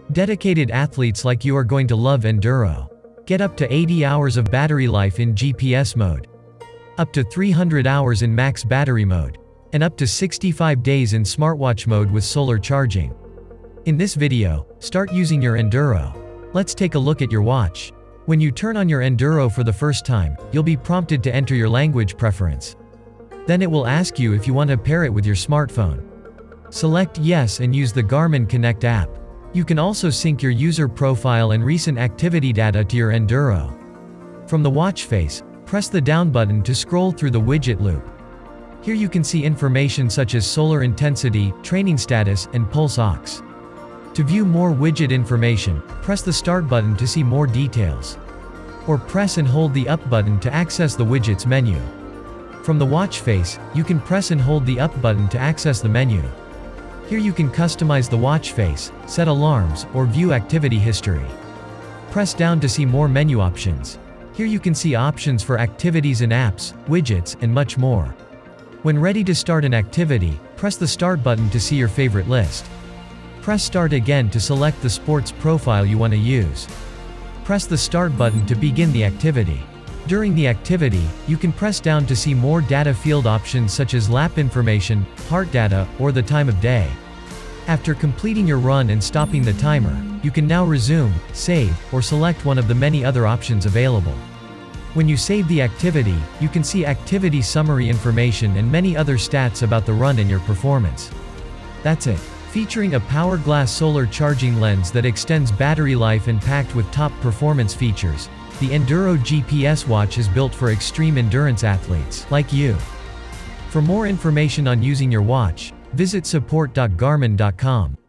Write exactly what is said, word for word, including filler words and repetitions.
Dedicated athletes like you are going to love Enduro. Get up to eighty hours of battery life in G P S mode, up to three hundred hours in max battery mode, and up to sixty-five days in smartwatch mode with solar charging. In this video, start using your Enduro. Let's take a look at your watch. When you turn on your Enduro for the first time, you'll be prompted to enter your language preference. Then it will ask you if you want to pair it with your smartphone. Select Yes and use the Garmin Connect app. You can also sync your user profile and recent activity data to your Enduro. From the watch face, press the down button to scroll through the widget loop. Here you can see information such as solar intensity, training status, and pulse ox. To view more widget information, press the start button to see more details. Or press and hold the up button to access the widget's menu. From the watch face, you can press and hold the up button to access the menu. Here you can customize the watch face, set alarms, or view activity history. Press down to see more menu options. Here you can see options for activities and apps, widgets, and much more. When ready to start an activity, press the start button to see your favorite list. Press start again to select the sports profile you want to use. Press the start button to begin the activity. During the activity, you can press down to see more data field options such as lap information, heart data, or the time of day. After completing your run and stopping the timer, you can now resume, save, or select one of the many other options available. When you save the activity, you can see activity summary information and many other stats about the run and your performance. That's it. Featuring a PowerGlass solar charging lens that extends battery life and packed with top performance features, the Enduro G P S watch is built for extreme endurance athletes like you. For more information on using your watch, visit support dot garmin dot com.